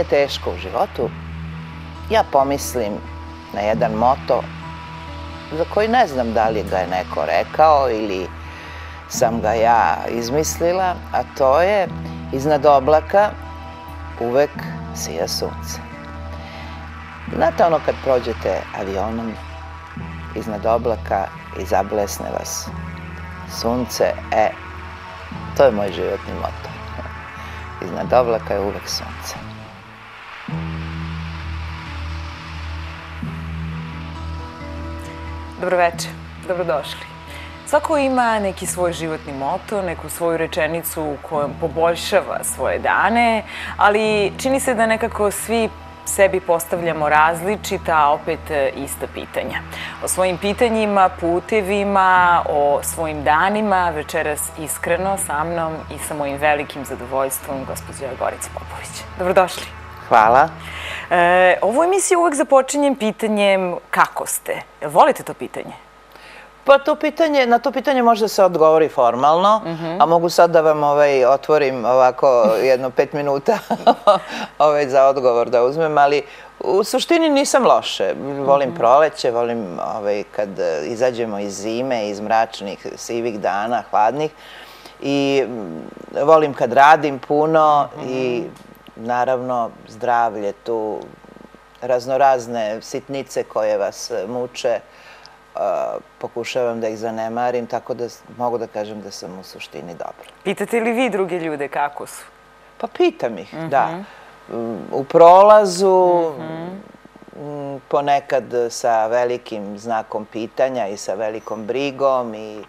teško u životu, ja pomislim na jedan moto za koji ne znam da li ga je neko rekao ili sam ga ja izmislila, a to je iznad oblaka uvek sija sunce. Znate ono kad prođete avionom iznad oblaka i zablesne vas sunce, to je moj životni moto. Iznad oblaka je uvek sunce. Dobroveče, dobrodošli. Svako ima neki svoj životni moto, neku svoju rečenicu u kojom poboljšava svoje dane, ali čini se da nekako svi sebi postavljamo različita, a opet ista pitanja. O svojim pitanjima, putevima, o svojim danima, večeras iskreno sa mnom i sa mojim velikim zadovoljstvom, gospođa Gorica Popović. Dobrodošli. Hvala. Ovu emisiju uvek započinjem pitanjem kako ste. Jel volite to pitanje? Pa na to pitanje može da se odgovori formalno, a mogu sad da vam otvorim ovako jedno 5 minuta za odgovor da uzmem, ali u suštini nisam loše. Volim proleće, volim kad izađemo iz zime, iz mračnih, sivih dana, hladnih, i volim kad radim puno i naravno zdravlje tu, raznorazne sitnice koje vas muče, pokušavam da ih zanemarim, tako da mogu da kažem da sam u suštini dobra. Pitate li vi druge ljude kako su? Pa pitam ih, da. U prolazu, ponekad sa velikim znakom pitanja i sa velikom brigom i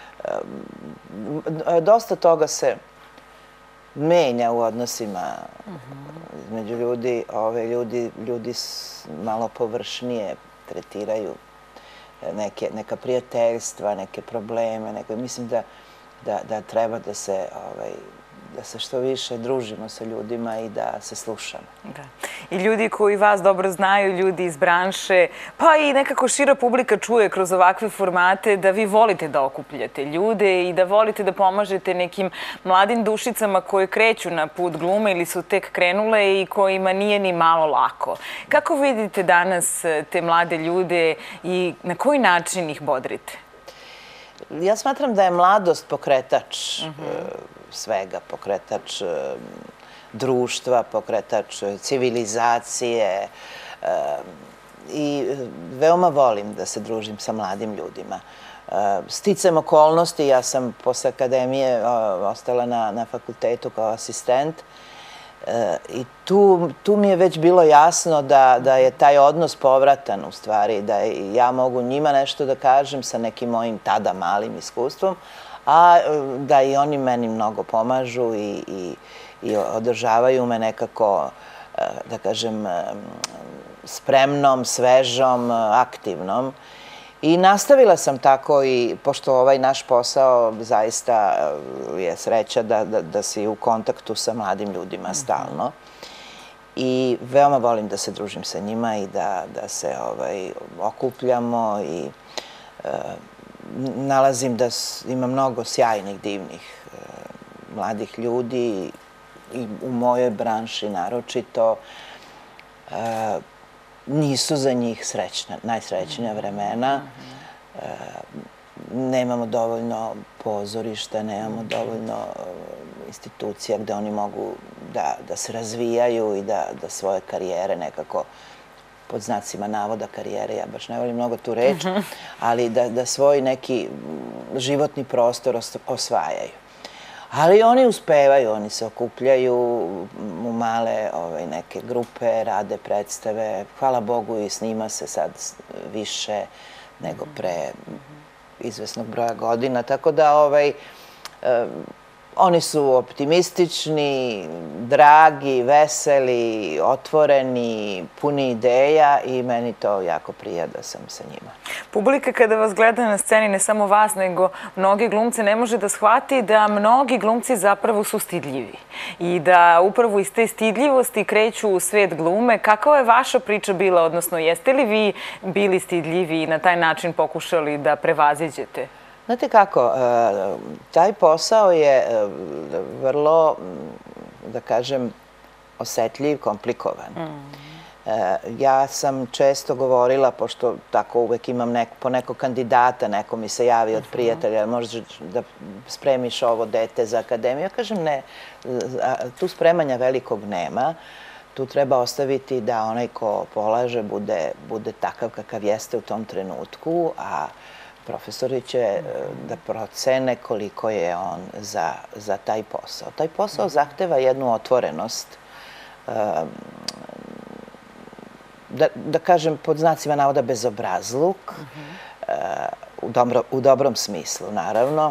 dosta toga se menja u odnosima između ljudi. Ljudi malo površnije tretiraju neka prijateljstva, neke probleme. Mislim da treba da se što više družimo sa ljudima i da se slušamo. I ljudi koji vas dobro znaju, ljudi iz branše, pa i nekako šira publika čuje kroz ovakve formate da vi volite da okupljate ljude i da volite da pomažete nekim mladim dušicama koje kreću na put glume ili su tek krenule i kojima nije ni malo lako. Kako vidite danas te mlade ljude i na koji način ih bodrite? Ja smatram da je mladost pokretač svega, pokretač društva, pokretač civilizacije i veoma volim da se družim sa mladim ljudima. Sticajem okolnosti, ja sam posle akademije ostala na fakultetu kao asistent i tu mi je već bilo jasno da je taj odnos povratan u stvari, da ja mogu njima nešto da kažem sa nekim mojim tada malim iskustvom, a da i oni meni mnogo pomažu i održavaju me nekako, da kažem, spremnom, svežom, aktivnom. I nastavila sam tako i pošto ovaj naš posao zaista je sreća da si u kontaktu sa mladim ljudima stalno. I veoma volim da se družim sa njima i da se okupljamo i nalazim da ima mnogo sjajnih, divnih mladih ljudi i u mojoj branši naročito. Nisu za njih najsrećnija vremena. Nemamo dovoljno pozorišta, nemamo dovoljno institucija gde oni mogu da se razvijaju i da svoje karijere nekako, pod znacima navoda karijere, ja baš ne volim mnogo tu reč, ali da svoj neki životni prostor osvajaju. Ali oni uspevaju, oni se okupljaju u male neke grupe, rade predstave. Hvala Bogu i snima se sad više nego pre izvesnog broja godina. Tako da oni su optimistični, dragi, veseli, otvoreni, puni ideja i meni to jako prija da sam sa njima. Publika kada vas gleda na sceni, ne samo vas, nego mnogi glumce, ne može da shvati da mnogi glumci zapravo su stidljivi i da upravo iz te stidljivosti kreću u svet glume. Kakva je vaša priča bila, odnosno jeste li vi bili stidljivi i na taj način pokušali da prevaziđete? Znate kako, taj posao je vrlo, da kažem, osetljiv, komplikovan. Ja sam često govorila, pošto tako uvek imam po nekog kandidata, neko mi se javi od prijatelja, možeš da spremiš ovo dete za akademiju. Ja kažem ne, tu spremanja velikog nema. Tu treba ostaviti da onaj ko polaže bude takav kakav jeste u tom trenutku, a profesori će da procene koliko je on za taj posao. Taj posao zahteva jednu otvorenost, da kažem pod znacima navoda bezobrazluk, u dobrom smislu naravno,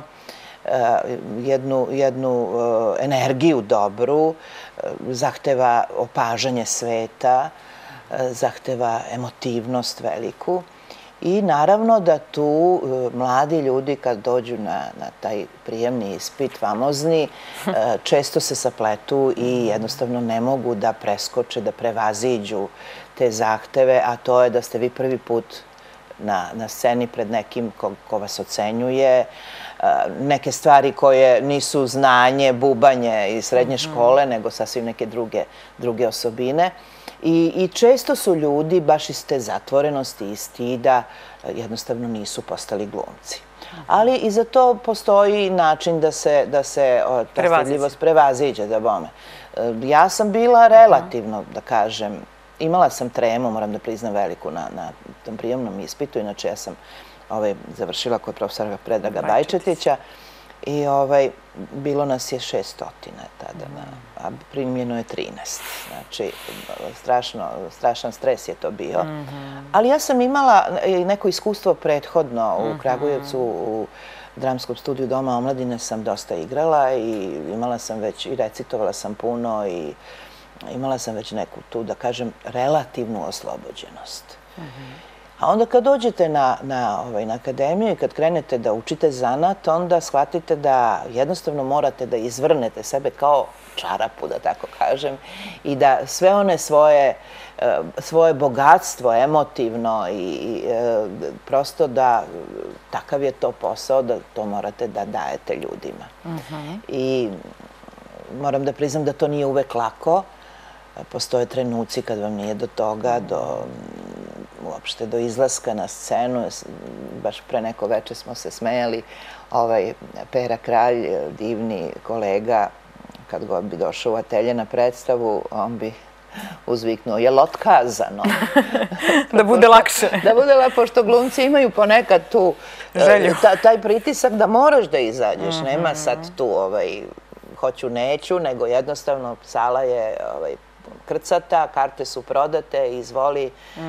jednu energiju dobru, zahteva opažanje sveta, zahteva emotivnost veliku i naravno da tu mladi ljudi kad dođu na taj prijemni ispit famozni često se sapletu i jednostavno ne mogu da preskoče, da prevaziđu te zahteve, a to je da ste vi prvi put na sceni pred nekim ko vas ocenjuje, neke stvari koje nisu znanje, bubanje iz srednje škole, nego sasvim neke druge osobine. I često su ljudi baš iz te zatvorenosti i stida jednostavno nisu postali glumci. Ali i za to postoji način da se ta stidljivost prevaziđe, da bome. Ja sam bila relativno, da kažem, imala sam tremu, moram da priznam, veliku na tom prijemnom ispitu. Inače, ja sam završila kod profesora Predraga Bajčetića i bilo nas je 600 tada, a primljeno je 13. Znači, strašan stres je to bio. Ali ja sam imala neko iskustvo prethodno u Kragujevcu, u dramskom studiju Doma omladine sam dosta igrala i imala sam već i recitovala sam puno i imala sam već neku tu, da kažem, relativnu oslobođenost. A onda kad dođete na akademiju i kad krenete da učite zanat, onda shvatite da jednostavno morate da izvrnete sebe kao čarapu, da tako kažem, i da sve one svoje bogatstvo emotivno i prosto da takav je to posao da to morate da dajete ljudima. I moram da priznam da to nije uvek lako. Postoje trenuci kad vam nije do toga, uopšte do izlaska na scenu. Baš pre neko veče smo se smejali. Pera Kralj, divni kolega, kad god bi došao u atelje na predstavu, on bi uzviknuo, je li otkazano? Da bude lakše. Da bude lakše, pošto glumci imaju ponekad tu taj pritisak da moraš da izađeš. Nema sad tu hoću, neću, nego jednostavno sala je krcata, karte su prodate, izvoli.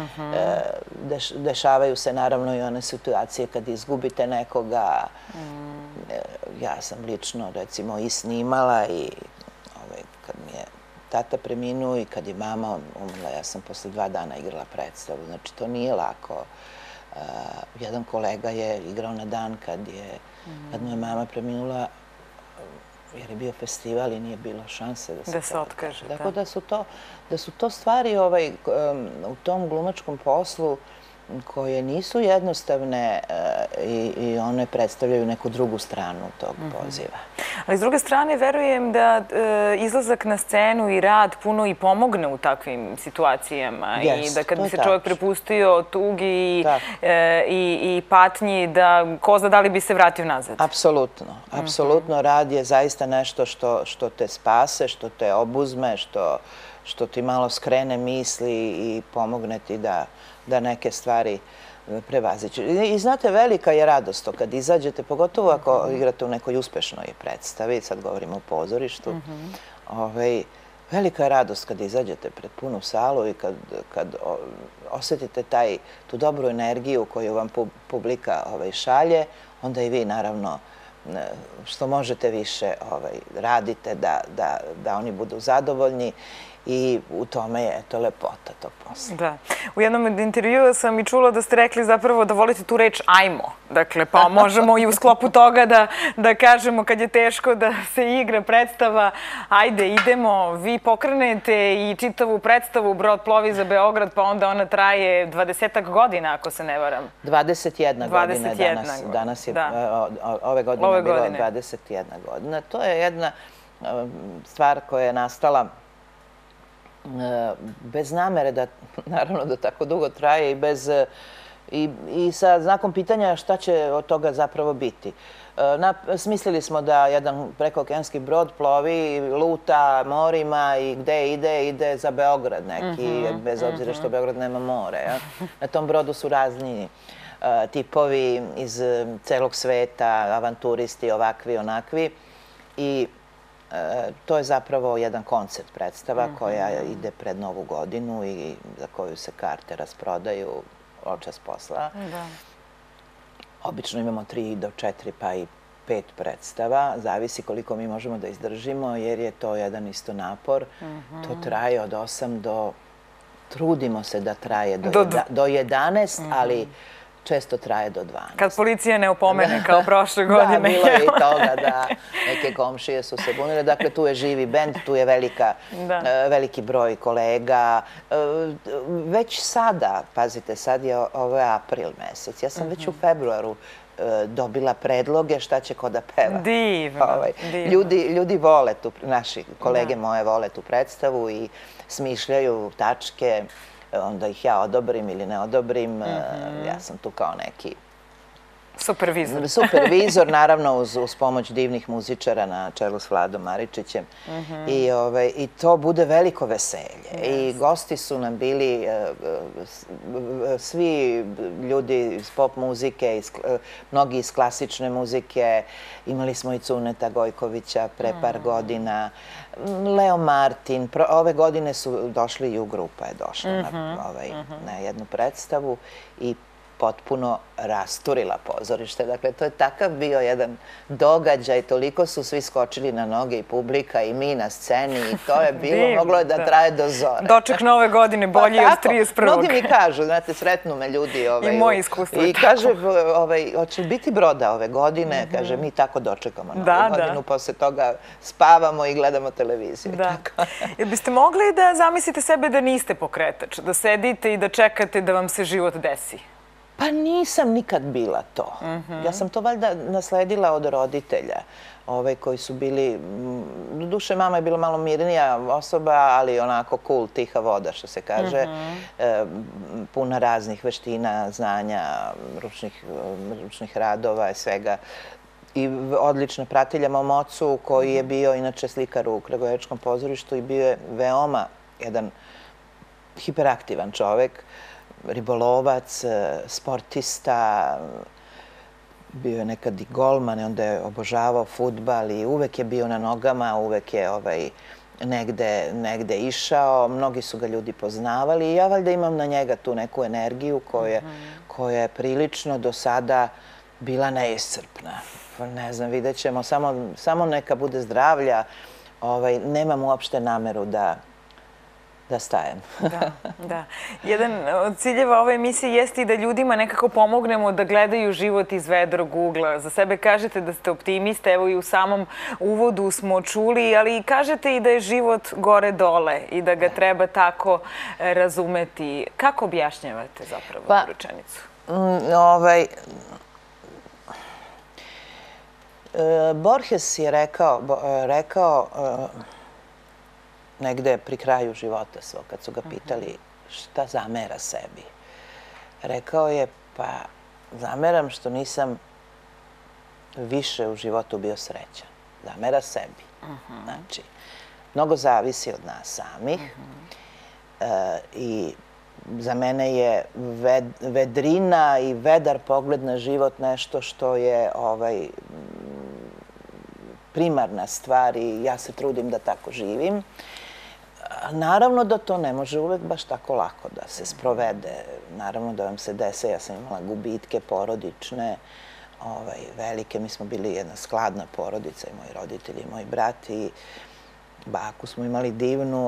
Dešavaju se naravno i one situacije kad izgubite nekoga. Ja sam lično, recimo, i snimala i kad mi je tata preminuo i kad je mama umrla, ja sam posle 2 dana igrala predstavu. Znači, to nije lako. Jedan kolega je igrao na dan kad mu je mama preminula, jer je bio festival i nije bilo šanse da se otkaže. Tako da su to stvari u tom glumačkom poslu koje nisu jednostavne i one predstavljaju neku drugu stranu tog poziva. Ali s druge strane, verujem da izlazak na scenu i rad puno i pomogne u takvim situacijama i da kad bi se čovjek prepustio tugi i patnji, da ko zna da li bi se vratio nazad. Apsolutno. Apsolutno. Rad je zaista nešto što te spase, što te obuzme, što ti malo skrene misli i pomogne ti da neke stvari prevaziđu. I znate, velika je radost to kad izađete, pogotovo ako igrate u nekoj uspešnoj predstavi, sad govorimo o pozorištu, velika je radost kad izađete pred punu salu i kad osjetite tu dobru energiju koju vam publika šalje, onda i vi naravno što možete više radite da oni budu zadovoljni. I u tome je to lepota tog posla. Da. U jednom od intervjua sam i čula da ste rekli zapravo da volite tu reč ajmo. Dakle, pa možemo i u sklopu toga da kažemo kad je teško da se igra predstava, ajde, idemo, vi pokrenete i čitavu predstavu Brod plovi za Beograd, pa onda ona traje 20-ak godina, ako se ne varam. 21 godina je danas. Ove godine je bilo 21 godina. To je jedna stvar koja je nastala bez namere da, naravno, da tako dugo traje i bez i sa znakom pitanja šta će od toga zapravo biti. Smislili smo da jedan prekookeanski brod plovi, luta morima i gde ide, ide za Beograd neki, bez obzira što Beograd nema more. Na tom brodu su razni tipovi iz celog sveta, avanturisti, ovakvi, onakvi. I to je zapravo jedan koncept predstava koja ide pred Novu godinu i za koju se karte rasprodaju očas posla. Obično imamo 3 do 4 pa i 5 predstava. Zavisi koliko mi možemo da izdržimo jer je to jedan isto napor. To traje od 8 do... Trudimo se da traje do 11, ali često traje do 12. Kad policija ne opomene kao prošle godine. Da, bilo je i toga da neke komšije su se bunile. Dakle, tu je živi bend, tu je veliki broj kolega. Već sada, pazite, sad je ovo je april mesec. Ja sam već u februaru dobila predloge šta će ko da peva. Divno. Ljudi vole tu, naši kolege moje vole tu predstavu i smišljaju tačke, onda ih ja odobrim ili ne odobrim. Ja sam tu kao neki supervizor. Supervizor, naravno uz pomoć divnih muzičara na čelu s Vladom Maričićem. I to bude veliko veselje. I gosti su nam bili svi ljudi iz pop muzike, mnogi iz klasične muzike. Imali smo i Cuneta Gojkovića pre par godina. Leo Martin. Ove godine su došli i U-grupa je došla na jednu predstavu i potpuno rasturila pozorište. Dakle, to je takav bio jedan događaj, toliko su svi skočili na noge i publika i mi na sceni i to je bilo, moglo je da traje do zore. Doček nove godine bolji od 31. Mnogi mi kažu, znate, sretnu me ljudi. I moje iskustvo je tako. I kaže, hoće li biti broda ove godine? Kaže, mi tako dočekamo novu godinu, posle toga spavamo i gledamo televiziju. Jel biste mogli da zamislite sebe da niste pokretač, da sedite i da čekate da vam se život desi? Pa nisam nikad bila to. Ja sam to valjda nasledila od roditelja koji su bili, duše mama je bila malo mirnija osoba, ali onako cool, tiha voda što se kaže, puna raznih veština, znanja, ručnih radova i svega. I odlična pratilja mom ocu koji je bio inače slikar u Kragujevačkom pozorištu i bio je veoma jedan hiperaktivan čovek, ribolovac, sportista, bio je nekad i golman i onda je obožavao fudbal i uvek je bio na nogama, uvek je negde išao, mnogi su ga ljudi poznavali i ja valjda imam na njega tu neku energiju koja je prilično do sada bila neiscrpna. Ne znam, vidjet ćemo, samo neka bude zdravlja, nemam uopšte nameru da stajem. Da. Jedan od ciljeva ove emisije jeste i da ljudima nekako pomognemo da gledaju život iz vedrog ugla. Za sebe kažete da ste optimiste, evo i u samom uvodu smo čuli, ali kažete i da je život gore-dole i da ga treba tako razumeti. Kako objašnjavate zapravo tu rečenicu? Borges je rekao negde pri kraju života svog, kad su ga pitali šta zamera sebi. Rekao je, pa zameram što nisam više u životu bio srećan. Zamera sebi. Znači, mnogo zavisi od nas samih i za mene je vedrina i vedar pogled na život nešto što je primarna stvar i ja se trudim da tako živim. Naravno da to ne može uvek baš tako lako da se sprovede. Naravno da vam se dese, ja sam imala gubitke porodične, velike. Mi smo bili jedna skladna porodica, i moji roditelji, i moj brat, i baku smo imali divnu,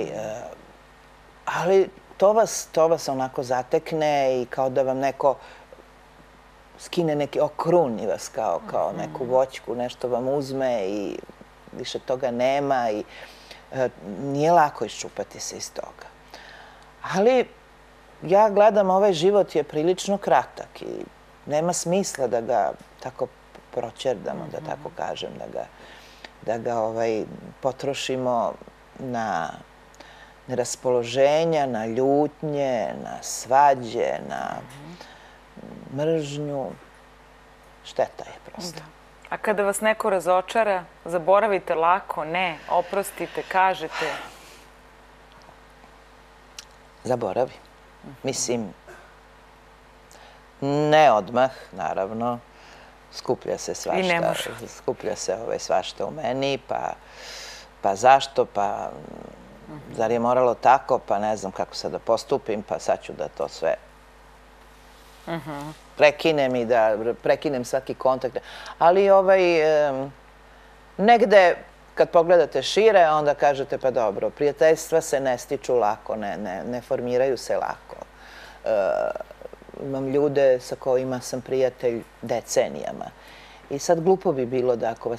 ali to vas onako zatekne i kao da vam neko skine neki, okruni vas kao neku voćku, nešto vam uzme i više toga nema i nije lako iščupati se iz toga. Ali ja gledam, ovaj život je prilično kratak i nema smisla da ga tako proćerdamo, da tako kažem, da ga potrošimo neraspoloženja, na ljutnje, na svađe, na mržnju. Šteta je prosto. A kada vas neko razočara, zaboravite lako, ne, oprostite, kažete? Zaboravi. Mislim, ne odmah, naravno. Skuplja se svašta. I ne može. Skuplja se svašta u meni, pa zašto, pa zar je moralo tako, pa ne znam kako sad da postupim, pa sad ću da to sve prekinem i da prekinem svaki kontakt. Ali negde kad pogledate šire, onda kažete pa dobro, prijateljstva se ne stiču lako, ne formiraju se lako. Imam ljude sa kojima sam prijatelj decenijama. I sad glupo bi bilo da ako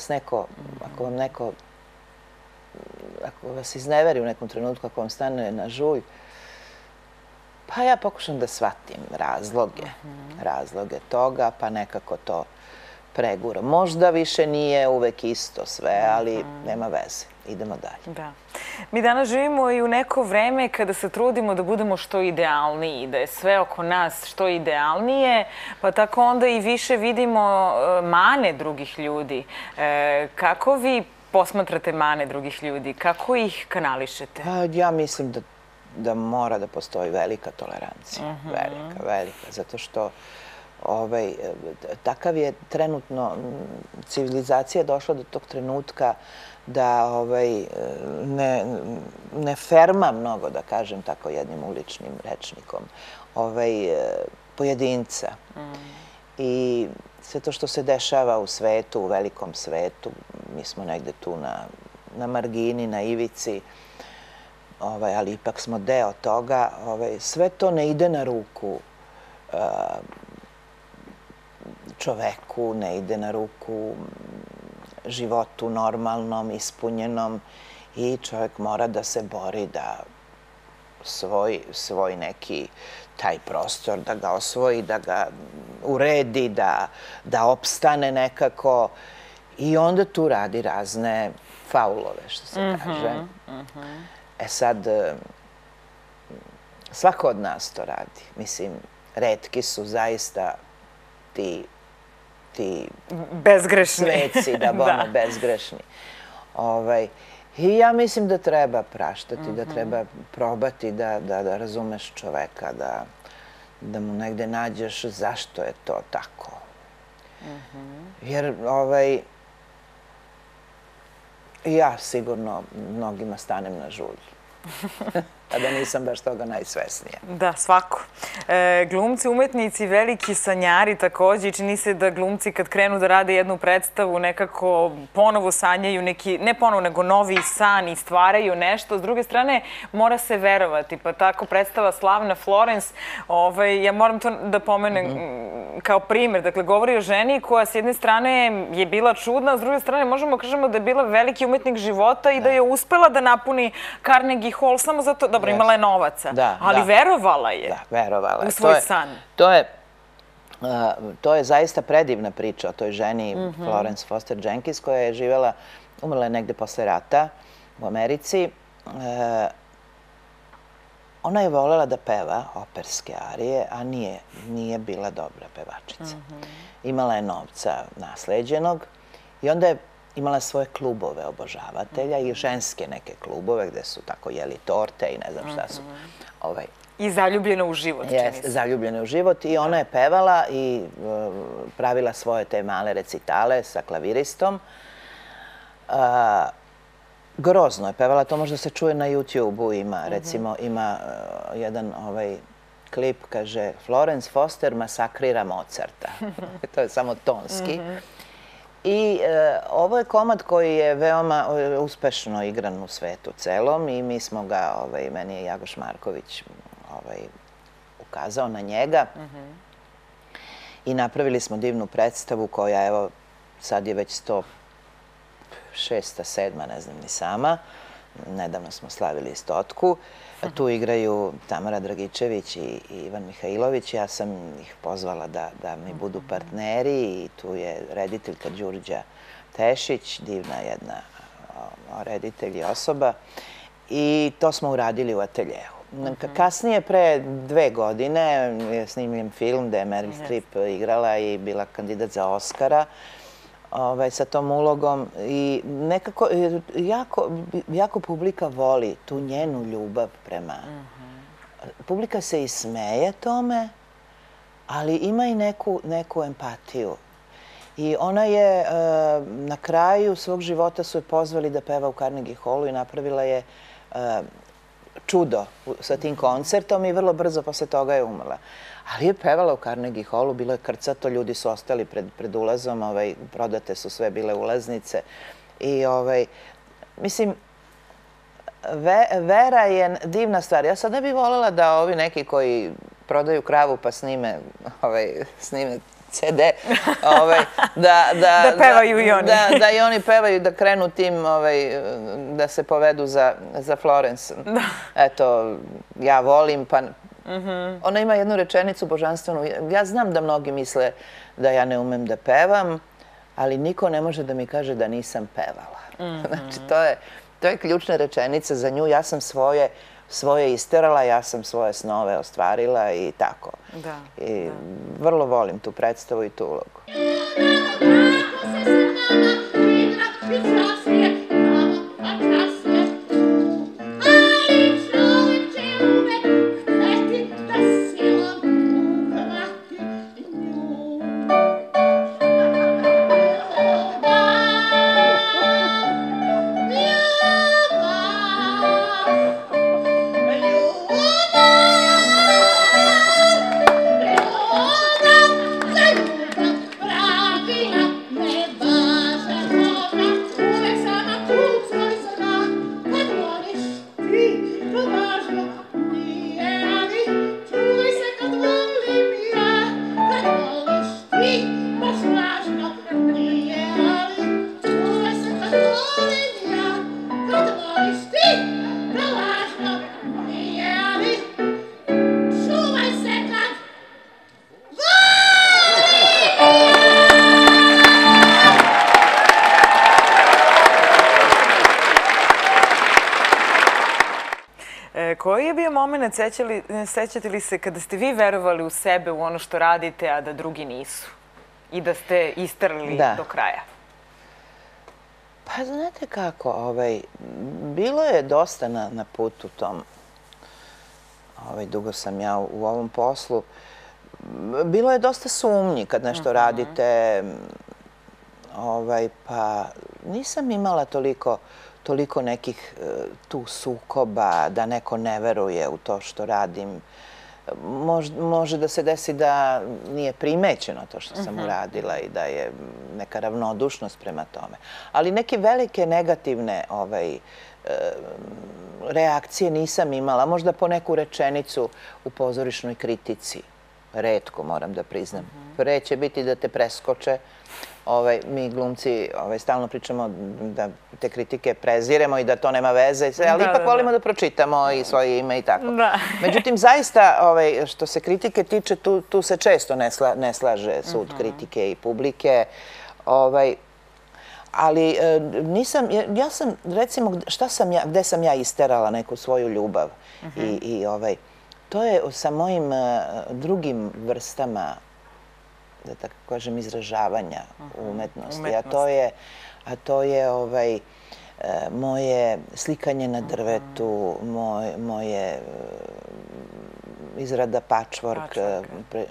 vas izneveri u nekom trenutku, ako vam stane na žulj, pa ja pokušam da shvatim razloge toga, pa nekako to preguram. Možda više nije uvek isto sve, ali nema veze. Idemo dalje. Da. Mi danas živimo i u neko vreme kada se trudimo da budemo što idealniji, da je sve oko nas što idealnije, pa tako onda i više vidimo mane drugih ljudi. Kako vi posmatrate mane drugih ljudi? Kako ih kanališete? Ja mislim da mora da postoji velika tolerancija. Velika. Zato što takav je trenutno, civilizacija došla do tog trenutka da ne ferma mnogo, da kažem tako jednim uličnim rečnikom, pojedinca. I sve to što se dešava u svetu, u velikom svetu, mi smo negde tu na margini, na ivici, ali ipak smo deo toga, sve to ne ide na ruku čoveku, ne ide na ruku životu normalnom, ispunjenom i čovjek mora da se bori da svoj neki taj prostor, da ga osvoji, da ga uredi, da opstane nekako i onda tu radi razne faulove, što se kaže. E sad, svako od nas to radi. Mislim, retki su zaista ti bezgrešni. Sveci, bezgrešni. I ja mislim da treba praštati, da treba probati da razumeš čoveka, da mu negde nađeš zašto je to tako. Jer ja sigurno mnogima stanem na žulj. A da nisam baš toga najsvesnija. Da, svako. Glumci, umetnici, veliki sanjari takođe i čini se da glumci kad krenu da rade jednu predstavu nekako ponovo sanjaju neki, ne ponovo, nego novi san i stvaraju nešto. S druge strane, mora se verovati. Pa tako predstava Slavna Florence, ja moram to da pomenem kao primer. Dakle, govori o ženi koja s jedne strane je bila čudna, a s druge strane možemo kažemo da je bila veliki umetnik života i da je uspela da napuni Carnegie Hall samo zato, dobro, imala je novaca, ali verovala je u svoj san. To je zaista predivna priča o toj ženi Florence Foster Jenkins koja je živela, umrla je negde posle rata u Americi. Ona je volela da peva operske arije, a nije bila dobra pevačica. Imala je novca nasleđenog i onda je imala svoje klubove obožavatelja i ženske neke klubove gde su tako jeli torte i ne znam šta su. I zaljubljena u život, čini se. Zaljubljena u život i ona je pevala i pravila svoje te male recitale sa klaviristom. Grozno je pevala, to možda se čuje na YouTube-u, recimo ima jedan klip, kaže Florence Foster masakrira Mozarta. To je samo tonski. I ovo je komad koji je veoma uspešno igran u svetu celom i mi smo ga, meni je Jagoš Marković ukazao na njega i napravili smo divnu predstavu koja, evo, sad je već 106. 7. ne znam ni sama. Nedavno smo slavili 100. Tu igraju Tamara Dragičević i Ivan Mihajlović. Ja sam ih pozvala da mi budu partneri i tu je rediteljka Đurđa Tešić, divna jedna reditelj i osoba. I to smo uradili u ateljeu. Kasnije, pre 2 godine, je snimljen film gde je Meryl Streep igrala i bila kandidat za Oscara sa tom ulogom. I nekako, jako publika voli tu njenu ljubav prema... Publika se i smeje tome, ali ima i neku empatiju. I ona je, na kraju svog života su je pozvali da peva u Carnegie Hallu i napravila je čudo sa tim koncertom i vrlo brzo posle toga je umrla. Ali je pevala u Carnegie Hallu, bilo je krcato, ljudi su ostali pred ulazom, prodate su sve bile ulaznice. I, mislim, vera je divna stvar. Ja sad ne bih voljela da ovi neki koji prodaju kravu pa snime CD, da pevaju i oni. Da i oni pevaju, da krenu tim, da se povedu za Florence. Eto, ja volim, pa... Ona ima jednu rečenicu božanstvenu. Ja znam da mnogi misle da ja ne umem da pevam, ali niko ne može da mi kaže da nisam pevala. Znači, to je ključna rečenica za nju. Ja sam svoje isterala, ja sam svoje snove ostvarila i tako. I vrlo volim tu predstavu i tu ulogu. Koji je bio moment, sećate li se, kada ste vi verovali u sebe, u ono što radite, a da drugi nisu? I da ste istrali do kraja? Pa, znate kako, bilo je dosta na putu tom. Dugo sam ja u ovom poslu. Bilo je dosta sumnji kad nešto radite. Pa, nisam imala toliko nekih tu sukoba, da neko ne veruje u to što radim. Može da se desi da nije primećeno to što sam uradila i da je neka ravnodušnost prema tome. Ali neke velike negativne reakcije nisam imala. Možda po neku rečenicu u pozorišnoj kritici. Retko, moram da priznam. Pre će biti da te preskoče. Mi glumci stalno pričamo da te kritike preziremo i da to nema veze, ali ipak volimo da pročitamo i svoje ime i tako. Međutim, zaista, što se kritike tiče, tu se često ne slaže sud kritike i publike. Ali ja sam, recimo, gde sam ja isterala neku svoju ljubav i to je sa mojim drugim vrstama, da tako kažem, izražavanja umetnosti. A to je moje slikanje na drvetu, moje izrada patchwork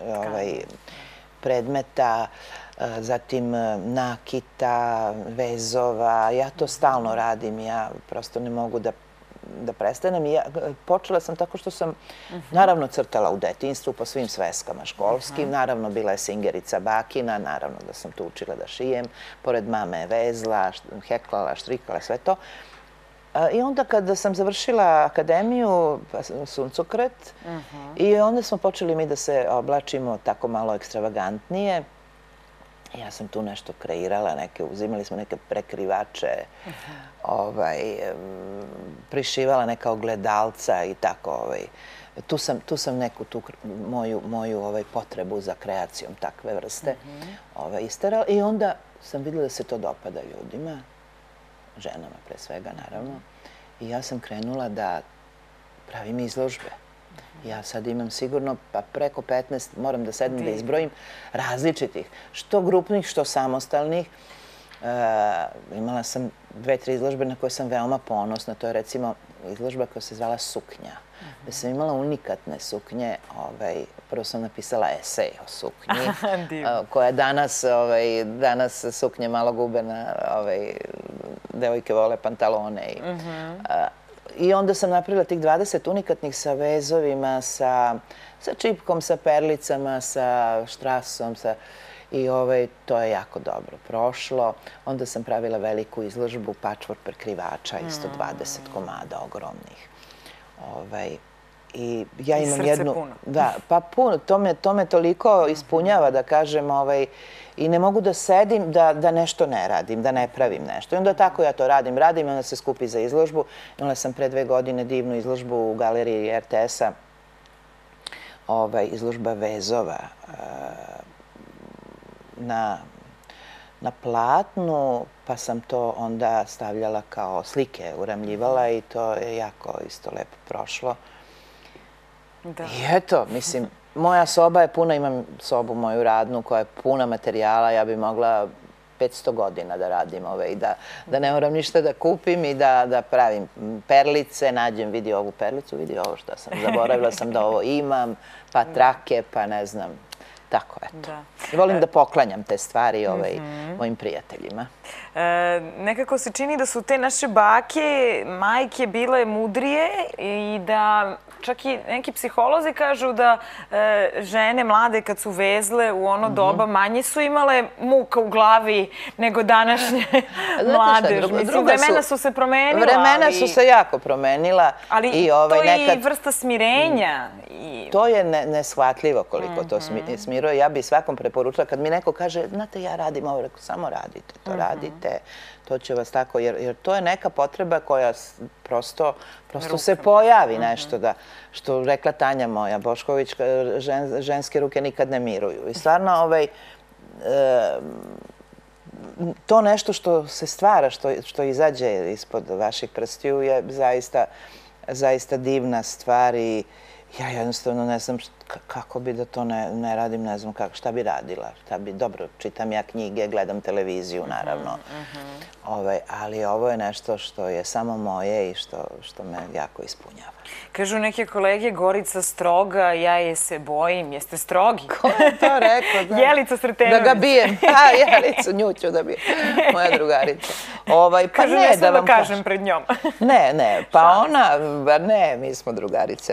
predmeta, zatim nakita, vezova. Ja to stalno radim, ja prosto ne mogu da prestanem. Počela sam tako što sam naravno crtala u detinjstvu po svim sveskama školskim. Naravno bila je singerica bakina, naravno da sam tu učila da šijem. Pored mame je vezla, heklala, štrikala, sve to. I onda kada sam završila akademiju, suncokret, i onda smo počeli mi da se oblačimo tako malo ekstravagantnije. Ja sam tu nešto kreirala, uzimali smo neke prekrivače, prišivala neka ogledalca i tako. Tu sam neku moju potrebu za kreacijom takve vrste isterala i onda sam vidjela da se to dopada ljudima, ženama pre svega naravno. i ja sam krenula da pravim izložbe. Ja sad imam sigurno pa preko 15, moram da sedem da izbrojim, različitih, što grupnih, što samostalnih. Imala sam 2-3 izložbe na koje sam veoma ponosna. To je recimo izložba koja se zvala Suknja, gde sam imala unikatne suknje. Prvo sam napisala esej o suknji, koja danas suknje malo gube na devojke vole pantalone. I onda sam napravila tih 20 unikatnih sa vezovima, sa čipkom, sa perlicama, sa štrasom, i to je jako dobro prošlo. Onda sam pravila veliku izložbu patchwork prekrivača, isto 20 komada ogromnih. I ja imam jednu... puno. Da, pa puno. To me toliko ispunjava, da kažem, i ne mogu da sedim da nešto ne radim, da ne pravim nešto. I onda tako ja to radim i onda se skupi za izložbu. Imala sam pre 2 godine divnu izložbu u galeriji RTS-a, izložba vezova na platnu, pa sam to onda stavljala kao slike, uramljivala i to je jako isto lepo prošlo. I eto, mislim, moja soba je puna, imam sobu moju radnu koja je puna materijala, ja bi mogla 500 godina da radim i da ne moram ništa da kupim i da pravim perlice, nađem, vidi ovu perlicu, vidi ovo što sam, zaboravila sam da ovo imam, pa trake, pa ne znam, tako eto. I volim da poklanjam te stvari mojim prijateljima. Nekako se čini da su te naše bake, majke bile mudrije i da čak i neki psiholozi kažu da žene mlade kad su vezle u ono doba manje su imale muka u glavi nego današnje mlade. Mislim, vremena su se promenila. Vremena su se jako promenila. Ali to je i vrsta smirenja. To je neshvatljivo koliko to smiruje. Ja bih svakom preporučila kad mi neko kaže, znate, ja radim ovo, samo radite, to radite, to će vas tako, jer to je neka potreba koja prosto se pojavi nešto da, što rekla Tanja moja Bošković, ženske ruke nikad ne miruju. I stvarno, to nešto što se stvara, što izađe ispod vaših prstiju je zaista divna stvar i ja jednostavno ne znam kako bi da to ne radim, ne znam šta bi radila. Dobro, čitam ja knjige, gledam televiziju, naravno. Ali ovo je nešto što je samo moje i što me jako ispunjava. Kažu neke kolege, Gorica stroga, ja je se bojim. Jeste strogi? Ko je to rekao? Jelica Sretenović. Da ga bijem. Jelicu, nju ću da bijem. Moja drugarica. Kažu, ne sam da kažem pred njom. Ne, pa ona, ne, mi smo drugarice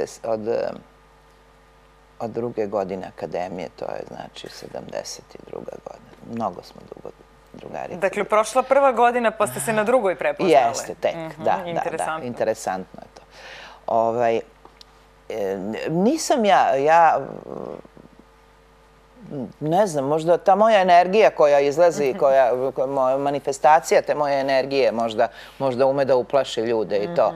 od druge godine akademije, to je znači 72. godina. Mnogo smo dugo drugarice. Dakle, prošla prva godina pa ste se na drugoj prepoznale. Jeste, tek, da, interesantno je to. Nisam ja ne znam, možda ta moja energija koja izlazi, moja manifestacija te moje energije možda ume da uplaši ljude i to.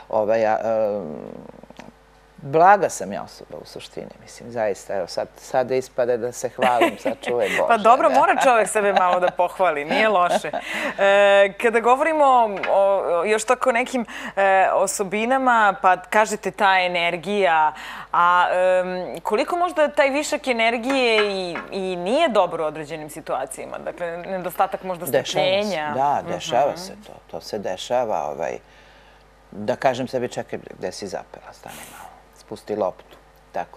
Blaga sam ja osoba u suštini, mislim, zaista. Evo, sad ispade da se hvalim, sad čuvaj Bože. Pa dobro, mora čovek sebe malo da pohvali, nije loše. Kada govorimo o još tako nekim osobinama, pa kažete ta energija, a koliko možda taj višak energije i nije dobro u određenim situacijama? Dakle, nedostatak možda strpljenja. Da, dešava se to. To se dešava, da kažem sebi, čekaj, gde si zapela, stani malo. Spusti loptu, tako.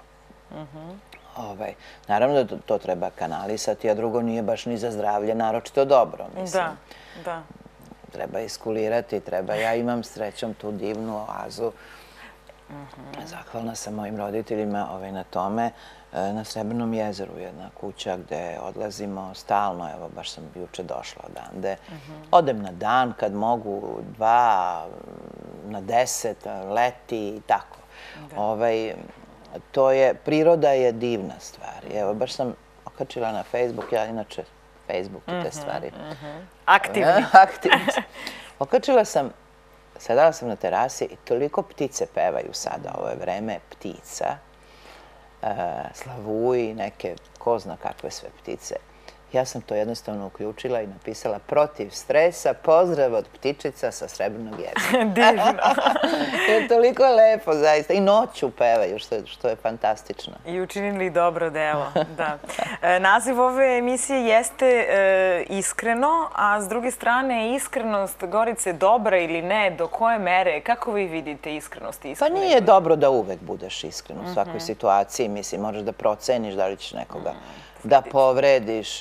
Naravno da to treba kanalisati, a drugo nije baš ni za zdravlje naročito dobro, mislim. Da. Treba iskulirati, ja imam srećom tu divnu oazu. Zahvalna sam mojim roditeljima na tome. Na Srebrnom jezeru jedna kuća gde odlazimo stalno, evo baš sam juče došla odande. Odem na dan kad mogu, 2, na 10, leti i tako. Priroda je divna stvar. Evo, baš sam okačila na Facebook, ja inače Facebook i te stvari. Aktivni. Okačila sam, sedala sam na terasi i toliko ptice pevaju sada, ovo je vreme ptica, slavuji, neke, ko zna kakve sve ptice. Ja sam to jednostavno uključila i napisala protiv stresa, pozdrav od ptičica sa Srebrnog jezera. Divno. Jer toliko je lepo, zaista. I noću pevaju, što je fantastično. I učinili dobro delo, da. Naziv ove emisije jeste Iskreno, a s druge strane iskrenost, Gorice, dobra ili ne, do koje mere, kako vi vidite iskrenost i iskrenost? Pa nije dobro da uvek budeš iskren u svakoj situaciji. Mislim, moraš da proceniš da li ćeš nekoga da povrediš.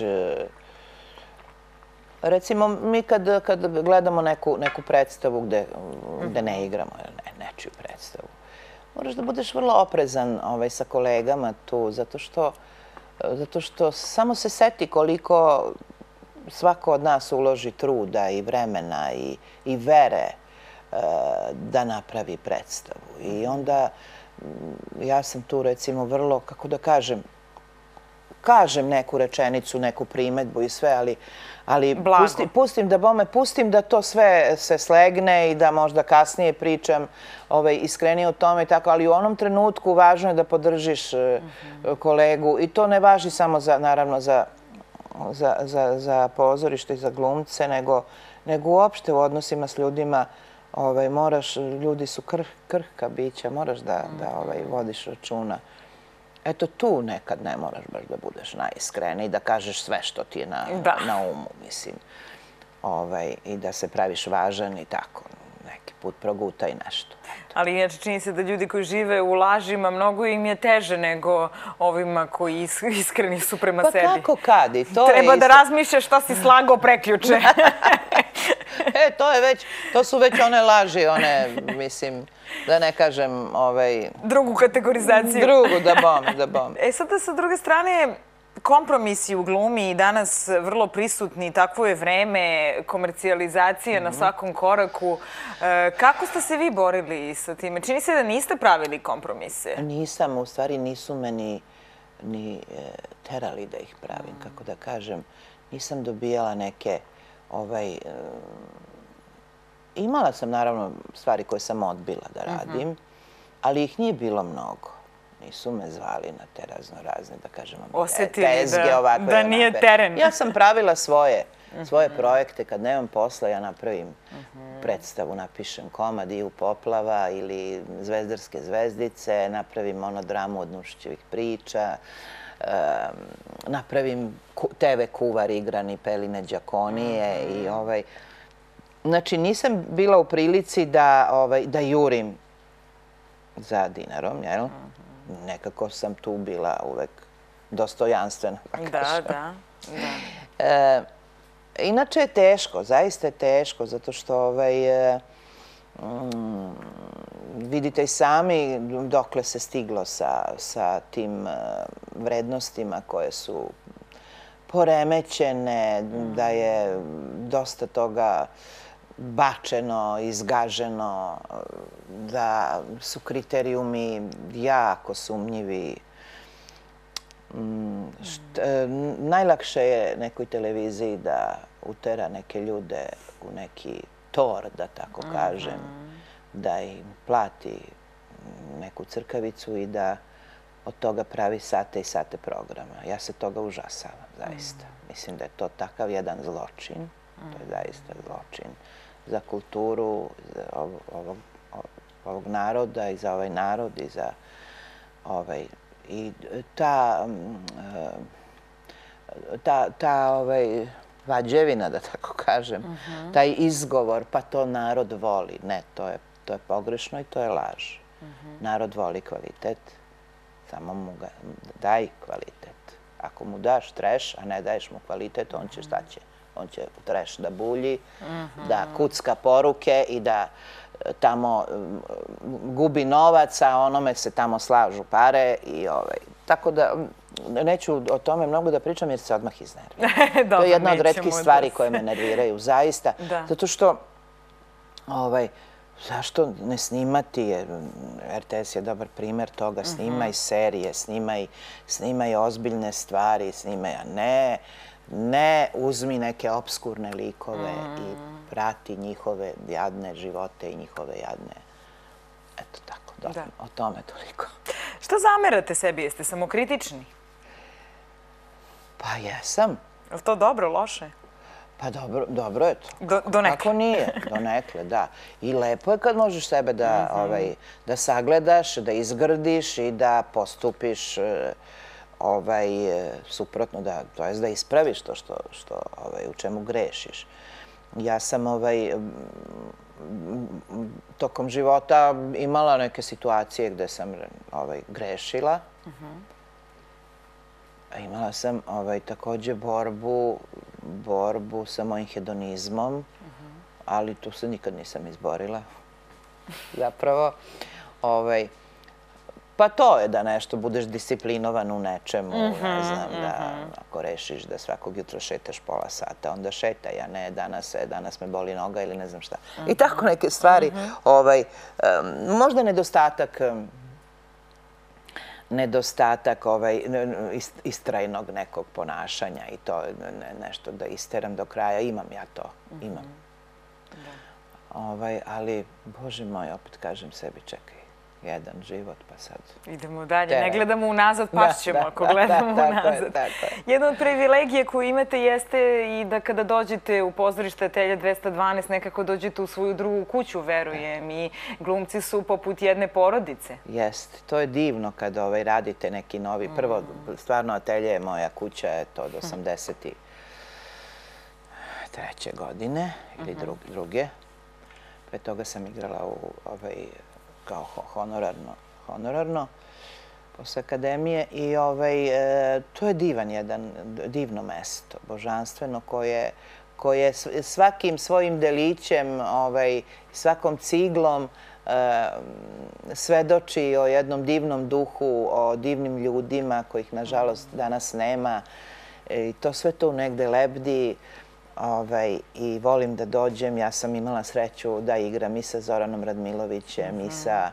Recimo, mi kad gledamo neku predstavu gde ne igramo, nečiju predstavu, moraš da budeš vrlo oprezan sa kolegama tu, zato što samo se seti koliko svako od nas uloži truda i vremena i vere da napravi predstavu. I onda ja sam tu recimo vrlo, kako da kažem neku rečenicu, neku primetbu i sve, ali pustim da to sve se slegne i da možda kasnije pričam iskrenije o tome i tako, ali u onom trenutku važno je da podržiš kolegu i to ne važi samo naravno za pozorište i za glumce, nego uopšte u odnosima s ljudima ljudi su krhka bića, moraš da vodiš računa. Eto, tu nekad ne moraš baš da budeš najiskreniji, da kažeš sve što ti je na umu, mislim. I da se praviš važan i tako. Neki put progutaj nešto. Ali inače čini se da ljudi koji žive u lažima, mnogo im je teže nego ovima koji iskreni su prema sebi. Pa kako kad i to je Treba da razmišljaš šta si slagao prekjuče. To su već one laži, mislim, da ne kažem... Drugu kategorizaciju. Drugu, da bom. Sada, sa druge strane, kompromisi u glumi i danas vrlo prisutni, takvo je vreme, komercijalizacija na svakom koraku. Kako ste se vi borili sa time? Čini se da niste pravili kompromise. Nisam, u stvari nisu me ni terali da ih pravim, kako da kažem. Nisam dobijala neke... Imala sam, naravno, stvari koje sam odbila da radim, ali ih nije bilo mnogo. Nisu me zvali na te razne, da kažemo, tezge ovakve. Da nije teren. Ja sam pravila svoje projekte. Kad nemam posla, ja napravim predstavu, napišem komad Iu Poplava ili Zvezdarske zvezdice, napravim monodramu od Nušićevih priča, napravim TV kuvar igrani Peline Đakonije i znači nisam bila u prilici da jurim za dinarom, jel? Nekako sam tu bila uvek dostojanstvena, pa kažem. Da. Inače je teško, zaista je teško, zato što vidite i sami dokle se stiglo sa tim vrednostima koje su poremećene, da je dosta toga bačeno, izgaženo, da su kriterijumi jako sumnjivi. Najlakše je nekoj televiziji da utera neke ljude u neki tor, da tako kažem, da im plati neku crkavicu i da od toga pravi sate i sate programa. Ja se toga užasavam, zaista. Mislim da je to takav jedan zločin, to je zaista zločin za kulturu ovog naroda i za ovaj narod i za i ta vađevina, da tako kažem, taj izgovor, pa to narod voli. Ne, to je pogrešno i to je laž. Narod voli kvalitet, samo mu daj kvalitet. Ako mu daš treš, a ne daješ mu kvalitet, on će šta će? On će treš da bulji, da kucka poruke i da tamo gubi novac, a onome se tamo slažu pare i tako da neću o tome mnogo da pričam jer se odmah iznervim. To je jedna od retkih stvari koje me nerviraju, zaista. Zato što, zašto ne snimati, RTS je dobar primer toga, snimaj serije, snimaj ozbiljne stvari, snimaj, a ne uzmi neke obskurne likove i prati njihove jadne živote i njihove jadne... Eto tako, o tome toliko. Šta zamerate sebi? Jeste samokritični? Pa jesam. Je li to dobro, loše? Pa dobro je to. Donekle. Kako nije? Donekle, da. I lepo je kad možeš sebe da sagledaš, da izgrdiš i da postupiš suprotno, to jest da ispraviš to u čemu grešiš. Ja sam tokom života imala neke situacije gde sam grešila. Imala sam takođe borbu sa mojim hedonizmom, ali tu se nikad nisam izborila. Zapravo, pa to je da nešto budeš disciplinovan u nečemu, ne znam, da ako rešiš da svakog jutra šetaš pola sata, onda šetaj, a ne danas me boli noga ili ne znam šta. I tako neke stvari. Možda nedostatak istrajnog nekog ponašanja i to nešto da isteram do kraja. Imam ja to, imam. Ali, Bože moj, opet kažem sebi, čekaj, jedan život, pa sad... Idemo dalje, ne gledamo unazad, pašćemo ako gledamo unazad. Jedna od privilegije koju imate jeste i da kada dođete u pozorište Atelje 212, nekako dođete u svoju drugu kuću, verujem, i glumci su poput jedne porodice. Jeste, to je divno kada radite neki novi... Prvo, stvarno, Atelje je moja kuća, je to od 83. godine ili druge. Pre toga sam igrala kao honorarno posle akademije i to je divno mesto, božanstveno, koje svakim svojim delićem, svakom ciglom svedoči o jednom divnom duhu, o divnim ljudima kojih nažalost danas nema i to sve tu negde lebdi. I volim da dođem. Ja sam imala sreću da igram i sa Zoranom Radmilovićem i sa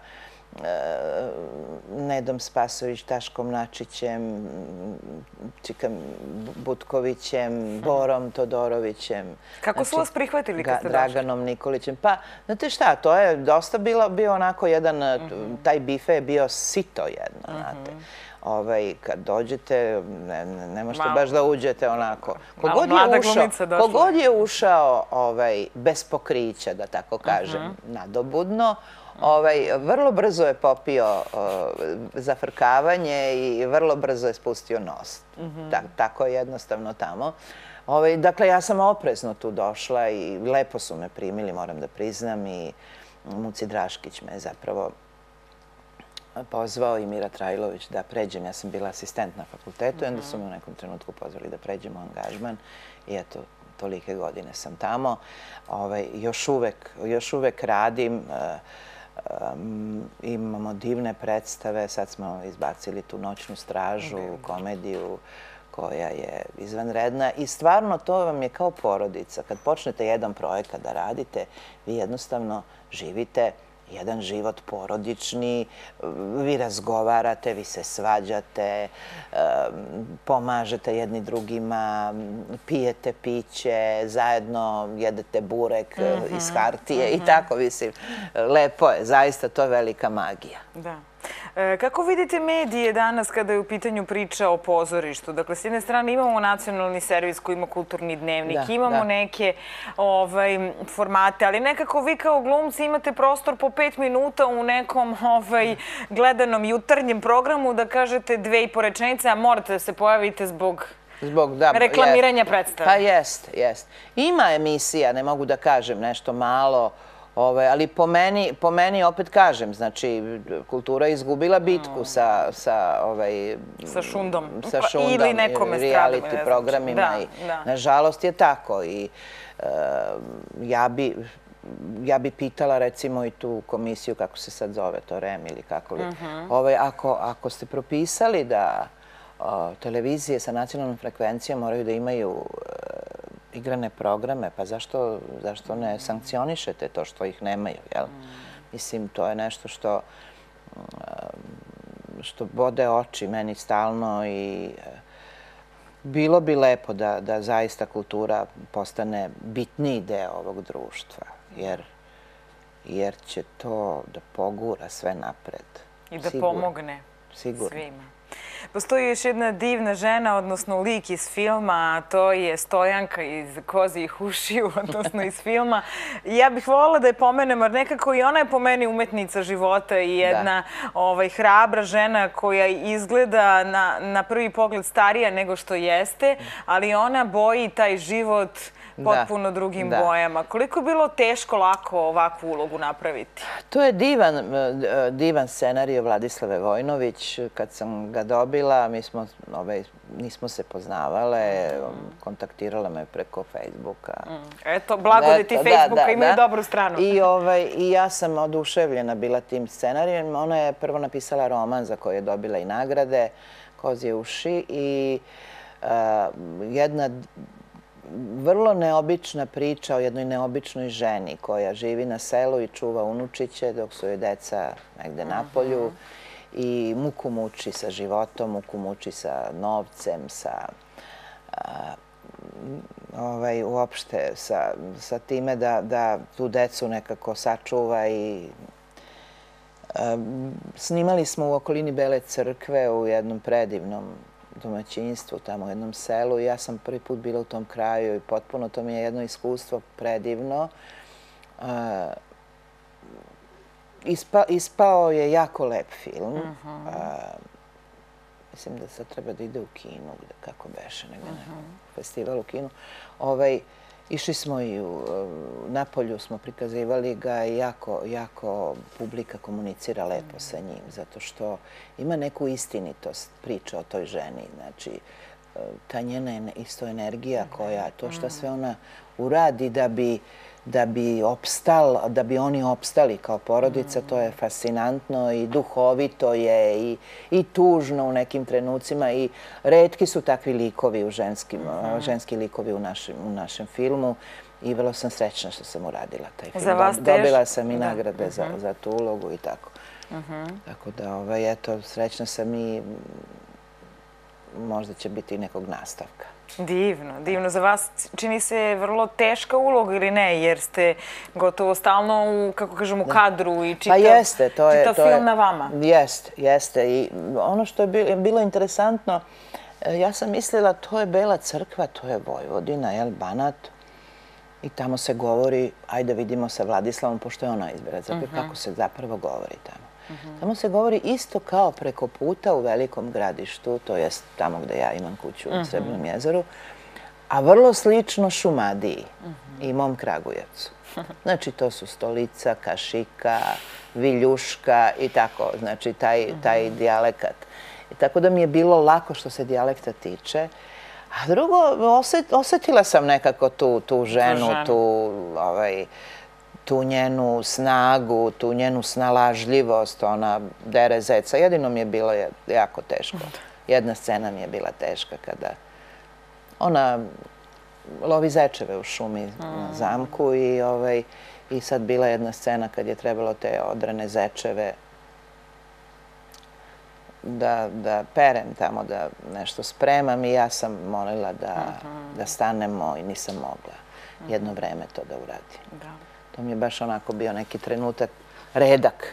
Nedom Spasović, Taškom Načićem, Čikom Butkovićem, Borom Todorovićem. Kako su vas prihvatili kad ste došli? Draganom Nikolićem. Pa, znate šta, to je dosta bio onako jedan, taj bife je bio sito jedno, znate. Kad dođete, ne možete baš da uđete onako. Kogod je ušao bez pokrića, da tako kažem, nadobudno, vrlo brzo je popio zafrkavanje i vrlo brzo je spustio nos. Tako je jednostavno tamo. Dakle, ja sam oprezno tu došla i lepo su me primili, moram da priznam, i Muci Draškić me je zapravo pozvao i Mira Trajlović da pređem. Ja sam bila asistent na fakultetu i onda su me u nekom trenutku pozvali da pređem u angažman i eto, tolike godine sam tamo. Još uvek radim, imamo divne predstave, sad smo izbacili tu Noćnu stražu, komediju koja je izvanredna i stvarno to vam je kao porodica. Kad počnete jedan projekat da radite, vi jednostavno živite jedan život porodični, vi razgovarate, vi se svađate, pomažete jedni drugima, pijete piće, zajedno jedete burek iz hartije i tako, mislim, lepo je, zaista to je velika magija. Da. Kako vidite medije danas kada je u pitanju priča o pozorištu? Dakle, s jedne strane imamo nacionalni servis koji ima kulturni dnevnik, imamo neke formate, ali nekako vi kao glumci imate prostor po 5 minuta u nekom gledanom jutarnjem programu da kažete 2,5 rečenice, a morate da se pojavite zbog reklamiranja predstave. Pa jest. Ima emisija, ne mogu da kažem nešto malo, ali po meni, opet kažem, znači, kultura je izgubila bitku sa šundom ili reality programima i nažalost je tako. I ja bi pitala recimo i tu komisiju, kako se sad zove, to REM ili kako li, ako ste propisali da televizije sa nacionalnom frekvencijom moraju da imaju igrane programe, pa zašto ne sankcionišete to što ih nemaju, jel? Mislim, to je nešto što bode oči meni stalno i bilo bi lepo da zaista kultura postane bitniji deo ovog društva, jer će to da pogura sve napred. I da pomogne svima. Postoji još jedna divna žena, odnosno lik iz filma, a to je Stojanka iz Kozijih ušiju, odnosno iz filma. Ja bih voljela da je pomenem, jer nekako i ona je po meni umetnica života i jedna hrabra žena koja izgleda na prvi pogled starija nego što jeste, ali ona boji taj život potpuno drugim bojama. Koliko je bilo teško, lako ovakvu ulogu napraviti? To je divan scenarij Vladislave Vojnović. Kad sam ga dobila, nismo se poznavale, kontaktirala me preko Facebooka. Eto, blagodeti Facebooka imaju dobru stranu. I ja sam oduševljena bila tim scenarijem. Ona je prvo napisala roman za koji je dobila i nagrade, Kozije uši, i jedna vrlo neobična priča o jednoj neobičnoj ženi koja živi na selu i čuva unučiće dok su joj deca negde napolju i muku muči sa životom, muku muči sa novcem, uopšte sa time da tu decu nekako sačuva. I snimali smo u okolini Bele crkve u jednom predivnom domaćinstvu, tamo u jednom selu. Ja sam prvi put bila u tom kraju i potpuno to mi je jedno iskustvo predivno. Ispao je jako lep film. Mislim da sad treba da ide u kinu, kako beše, negde na festival u kinu. Išli smo i u Napolju, smo prikazivali ga i jako publika komunicira lepo sa njim, zato što ima neku istinitost priča o toj ženi. Znači, ta njena isto energija koja, to što sve ona uradi da bi oni opstali kao porodica, to je fascinantno i duhovito je i tužno u nekim trenucima i retki su takvi likovi u ženski likovi u našem filmu i vrlo sam srećna što sam uradila taj film. Za vas tež? Dobila sam i nagrade za tu ulogu i tako. Tako da, eto, srećna sam i možda će biti i nekog nastavka. Divno, divno. Za vas čini se vrlo teška uloga ili ne, jer ste gotovo stalno u, kako kažem, u kadru i čitav film na vama. Jeste. I ono što je bilo interesantno, ja sam mislila to je Bela crkva, to je Vojvodina, Banat. I tamo se govori, ajde vidimo sa Vladislavom, pošto je ona iz Bele crkve, kako se zapravo govori tamo. Tamo se govori isto kao preko puta u Velikom Gradištu, to jest tamo gde ja imam kuću u Srebrnom jezeru, a vrlo slično Šumadiji i mom Kragujevcu. Znači, to su Stolica, Kašika, Viljuška i tako, znači taj dijalekat. Tako da mi je bilo lako što se dijalekta tiče. A drugo, osetila sam nekako tu ženu, tu njenu snagu, tu njenu snalažljivost, ona dere zeca. Jedino mi je bilo jako teško. Jedna scena mi je bila teška kada ona lovi zečeve u šumi na zamku i sad bila jedna scena kad je trebalo te odrane zečeve da perem tamo, da nešto spremam i ja sam molila da stanemo i nisam mogla jedno vreme to da uradim. To mi je baš onako bio neki trenutak redak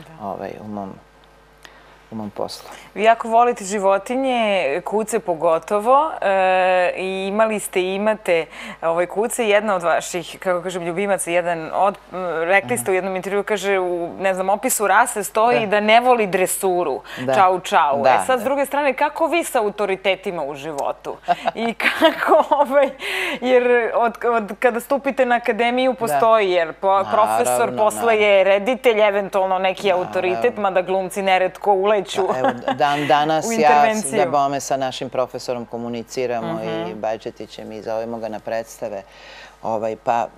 u mom poslu. Vi jako volite životinje, kuce pogotovo, i imali ste i imate kuce. Jedna od vaših, kako kažem, ljubimaca, rekli ste u jednom intervju, kaže, u, ne znam, opisu rase stoji da ne voli dresuru, čau čau. Sad, s druge strane, kako vi sa autoritetima u životu? I kako, jer kada stupite na akademiju postoji, jer profesor posle je reditelj, eventualno neki autoritet, mada glumci neretko uleću. Evo, dan danas ja da bome sa našim profesorom komuniciramo i Bajčetićem i zovemo ga na predstave. Pa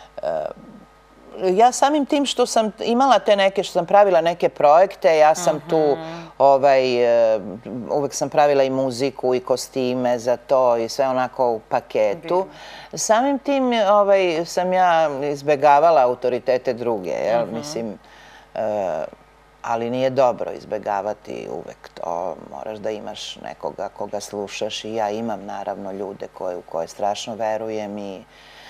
ja samim tim što sam imala te neke, što sam pravila neke projekte, ja sam tu, uvek sam pravila i muziku i kostime za to i sve onako u paketu. Samim tim sam ja izbegavala autoritete druge, mislim, ali nije dobro izbegavati uvek to. Moraš da imaš nekoga koga slušaš i ja imam naravno ljude u koje strašno verujem i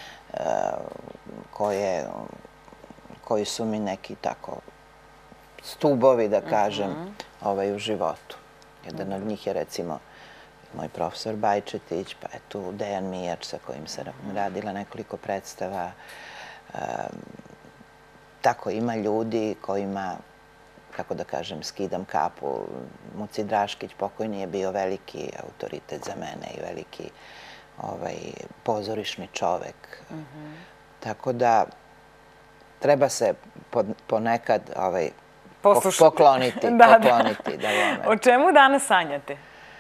koji su mi neki tako stubovi, da kažem, u životu. Jedan od njih je recimo moj profesor Bajčetić, pa je tu Dejan Mijač sa kojim sam radila nekoliko predstava. Tako ima ljudi kojima, kako da kažem, skidam kapu. Muci Draškić pokojni je bio veliki autoritet za mene i veliki pozorišni čovek. Tako da treba se ponekad pokloniti. O čemu danas sanjate?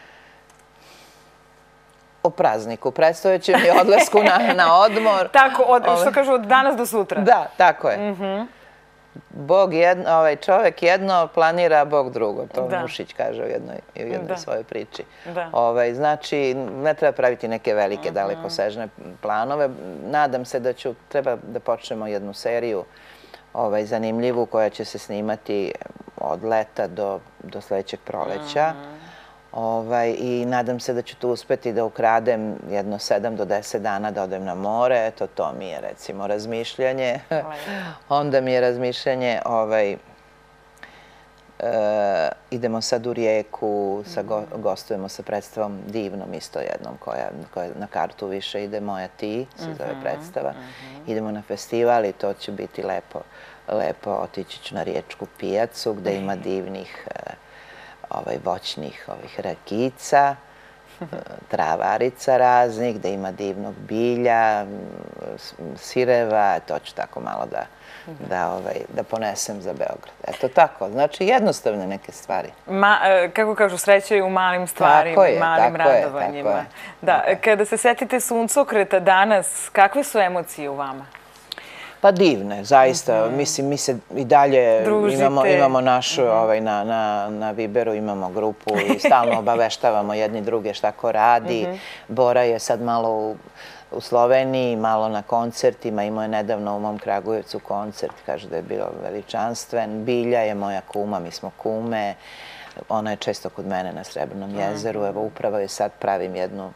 O prazniku, predstojećem i odlasku na odmor. Tako, što kažu, od danas do sutra. Da, tako je. Čovek jedno planira, Bog drugo. To Nušić kaže u jednoj svojoj priči. Znači, ne treba praviti neke velike, dalekosežne planove. Nadam se da treba da počnemo jednu seriju zanimljivu koja će se snimati od leta do sledećeg proleća. I nadam se da ću tu uspeti da ukradem jedno 7 do 10 dana da odem na more. Eto, to mi je recimo razmišljanje. Onda mi je razmišljanje, idemo sad u Rijeku, gostujemo sa predstavom Divnom isto jednom, koja na kartu više ide, Moja ti, se zove predstava. Idemo na festival i to će biti lepo. Otići ću na Riječku pijacu gde ima divnih voćnih rakica, travarica raznih, gde ima divnog bilja, sireva, to ću tako malo da ponesem za Beograd. Eto tako, znači jednostavne neke stvari. Kako kažu, sreća je u malim stvarima i malim radovanjima. Da, kada se setite suncokreta danas, kakve su emocije u vama? Pa divne, zaista. Mislim, mi se i dalje imamo našu, na Viberu imamo grupu i stalno obaveštavamo jedni druge šta ko radi. Bora je sad malo u Sloveniji, malo na koncertima. Imao je nedavno u mom Kragujevcu koncert, kaže da je bio veličanstven. Bilja je moja kuma, mi smo kume. Ona je često kod mene na Srebrnom jezeru. Evo, upravo je sad pravim jednu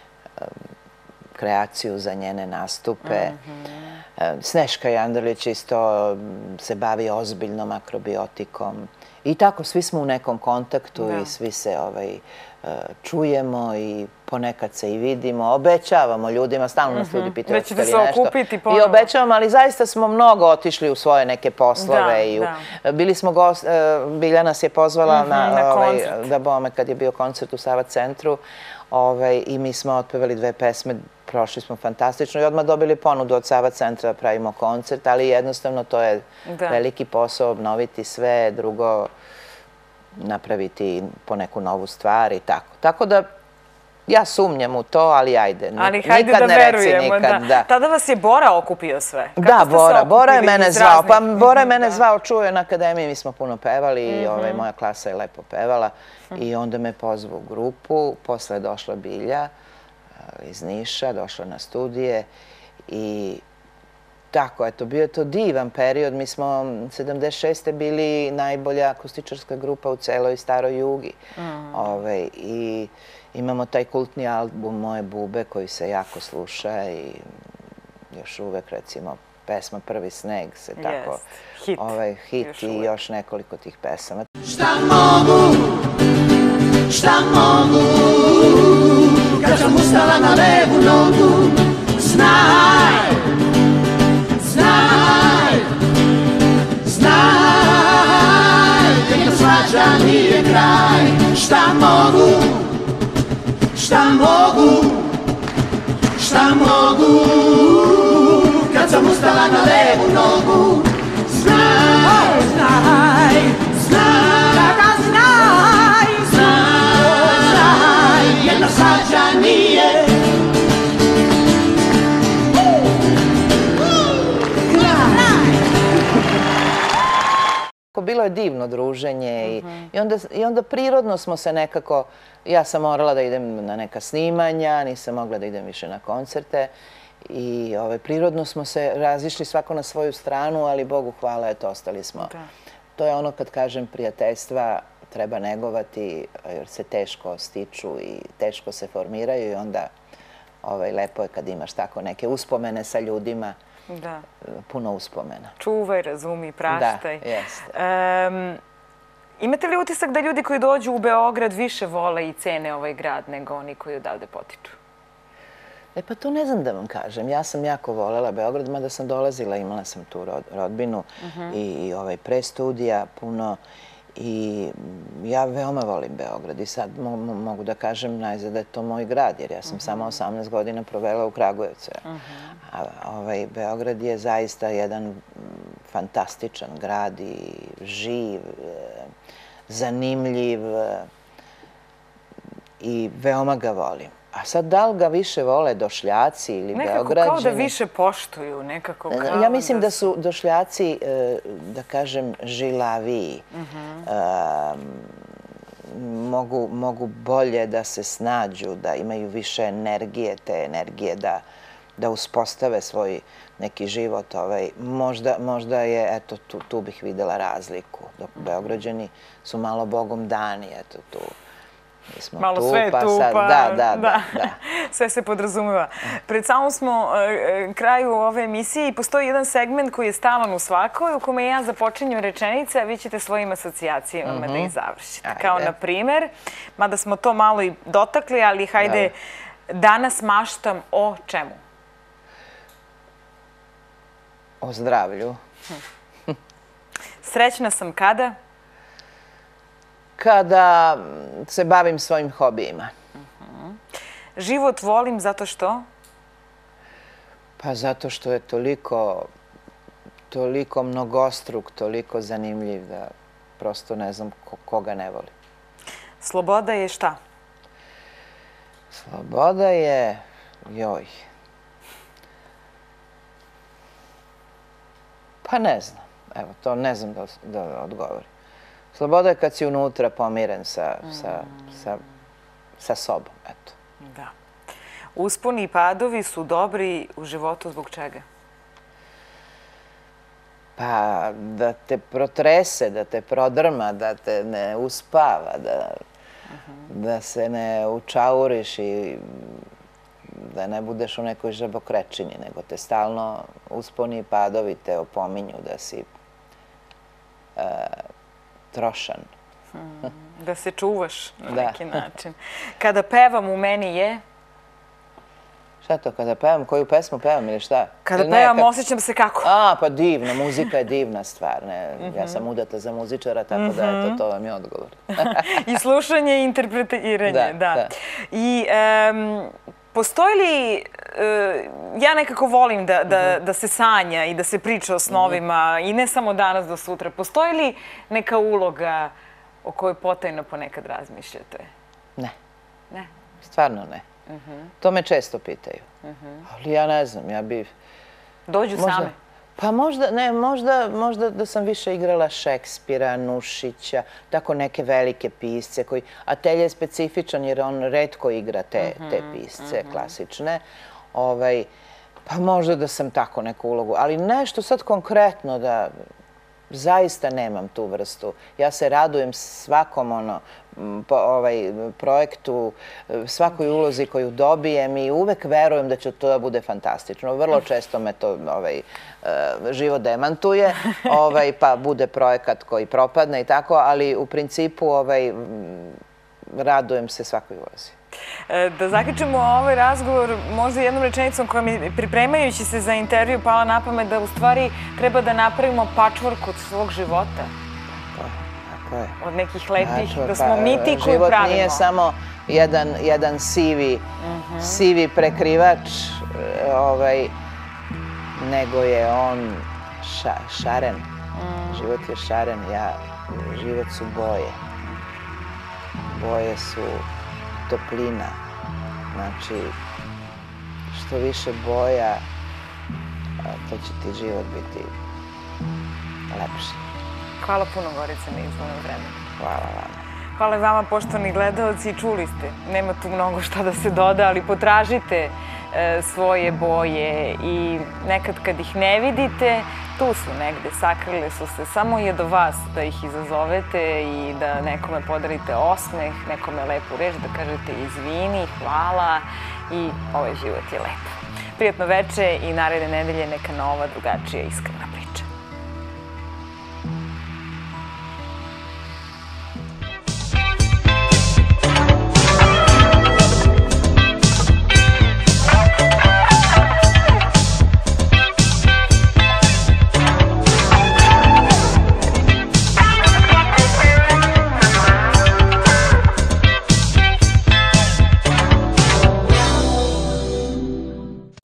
kreaciju za njene nastupe. Sneška Jandralić isto se bavi ozbiljnom akrobiotikom. I tako, svi smo u nekom kontaktu i svi se čujemo i ponekad se i vidimo. Obećavamo ljudima, stalno nas ljudi pitaju hoćete li nešto. I obećavamo, ali zaista smo mnogo otišli u svoje neke poslove. Bili smo Bilja nas je pozvala da bome kad je bio koncert u Sava centru i mi smo otpevali 2 pesme. Prošli smo fantastično i odmah dobili ponudu od Sava centra da pravimo koncert, ali jednostavno to je veliki posao, obnoviti sve, drugo napraviti po neku novu stvar i tako. Tako da ja sumnjam u to, ali ajde. Ali hajde da verujemo. Tada vas je Bora okupio sve. Da, Bora je mene zvao. Pa Bora je mene zvao, čuo je na akademiji, mi smo puno pevali i moja klasa je lepo pevala i onda me pozvao u grupu, posle je došla Bilja iz Niša, došla na studije i tako, eto, bio je to divan period. Mi smo 76. bili najbolja akustičarska grupa u celoj Staroj Jugi. I imamo taj kultni album Moje bube koji se jako sluša i još uvek, recimo, pesma Prvi sneg se tako... Hit i još nekoliko tih pesama. Šta mogu, kad sam ustala na levu nogu, znaj, neka svađa nije kraj. Šta mogu, kad sam ustala na levu nogu, jedna svađa nije bilo je divno druženje i onda prirodno smo se nekako, ja sam morala da idem na neka snimanja, nisam mogla da idem više na koncerte i prirodno smo se razišli svako na svoju stranu, ali Bogu hvala, eto, ostali smo. To je ono kad kažem prijateljstva treba negovati jer se teško stiču i teško se formiraju i onda lepo je kad imaš tako neke uspomene sa ljudima. Puno uspomena. Čuvaj, razumi, praštaj. Da, jeste. Imate li utisak da ljudi koji dođu u Beograd više vole i cene ovaj grad nego oni koji odavde potiču? Pa to ne znam da vam kažem. Ja sam jako volela Beograd, mada sam dolazila, imala sam tu rodbinu i pre studija puno. I ja veoma volim Beograd i sad mogu da kažem najzad da je to moj grad, jer ja sam samo 18 godina provela u Kragujevcu. Beograd je zaista jedan fantastičan grad i živ, zanimljiv i veoma ga volim. A sad, da li ga više vole Došljaci ili Beograđani? Nekako kao da više poštuju, nekako kao da... Ja mislim da su Došljaci, da kažem, žilaviji. Mogu bolje da se snađu, da imaju više energije, te energije da uspostave svoj neki život. Možda je, eto, tu bih videla razliku. Dok Beograđani su malo Bogom dani, eto, tu. Malo sve tu, pa da, sve se podrazumeva. Pred samom smo kraju ove emisije i postoji jedan segment koji je stalan u svakoj, u kome ja započinjem rečenice, a vi ćete svojim asocijacijama da ih završite. Kao na primer, mada smo to malo i dotakli, ali hajde, danas maštam o čemu? O zdravlju. Srećna sam kada? Kada se bavim svojim hobijima. Život volim zato što? Pa zato što je toliko mnogostruk, toliko zanimljiv da prosto ne znam koga ne voli. Sloboda je šta? Sloboda je... Pa ne znam. Evo, to ne znam da odgovorim. Sloboda je kad si unutra pomiren sa sobom, eto. Da. Usponi i padovi su dobri u životu zbog čega? Pa da te protrese, da te prodrma, da te ne uspava, da se ne učauriš i da ne budeš u nekoj žabokrečini, nego te stalno usponi i padovi te opominju da si trošan. Da se čuvaš na neki način. Kada pevam u meni je? Šta to, kada pevam? Koju pesmu pevam ili šta? Kada pevam osjećam se kako? Pa divno, muzika je divna stvar. Ja sam udata za muzičara, tako da eto, to vam je odgovor. I slušanje i interpretiranje, da. I postoji li, ja nekako volim da se sanja i da se priča o snovima i ne samo danas do sutra, postoji li neka uloga o kojoj potajno ponekad razmišljate? Ne. Ne? Stvarno ne. To me često pitaju. Ali ja ne znam, ja bih... Dođu same? Pa možda da sam više igrala Šekspira, Nušića, tako neke velike pisce koji... Atelje je specifičan jer on retko igra te pisce klasične. Pa možda da sam tako neku ulogu. Ali nešto sad konkretno da... Zaista nemam tu vrstu. Ja se radujem svakom projektu, svakoj ulozi koju dobijem i uvek verujem da će to da bude fantastično. Vrlo često me to život demantuje, pa bude projekat koji propadne i tako, ali u principu radujem se svakoj ulozi. Da zaključimo ovaj razgovor možda jednom rečenicom koja mi pripremajući se za intervju pala na pamet da u stvari treba da napravimo patchwork od svog života. Tako je. Od nekih lepih, da smo mi ti koji pravimo. Život nije samo jedan sivi prekrivač, nego je on šaren. Život je šaren, život su boje. Boje su toplina. Znači, što više boja, to će ti život biti lepši. Hvala puno, Gorice, na izdvojenom vremenu. Hvala vama. Hvala vama, poštovani gledalci. Čuli ste, nema tu mnogo šta da se doda, ali potražite svoje boje i nekad kad ih ne vidite, tu su negde, sakrile su se. Samo je do vas da ih izazovete i da nekome podarite osmeh, nekome lepu reč, da kažete izvini, hvala i ovaj život je lep. Prijatno veče i naredne nedelje neka nova, drugačija, iskrena.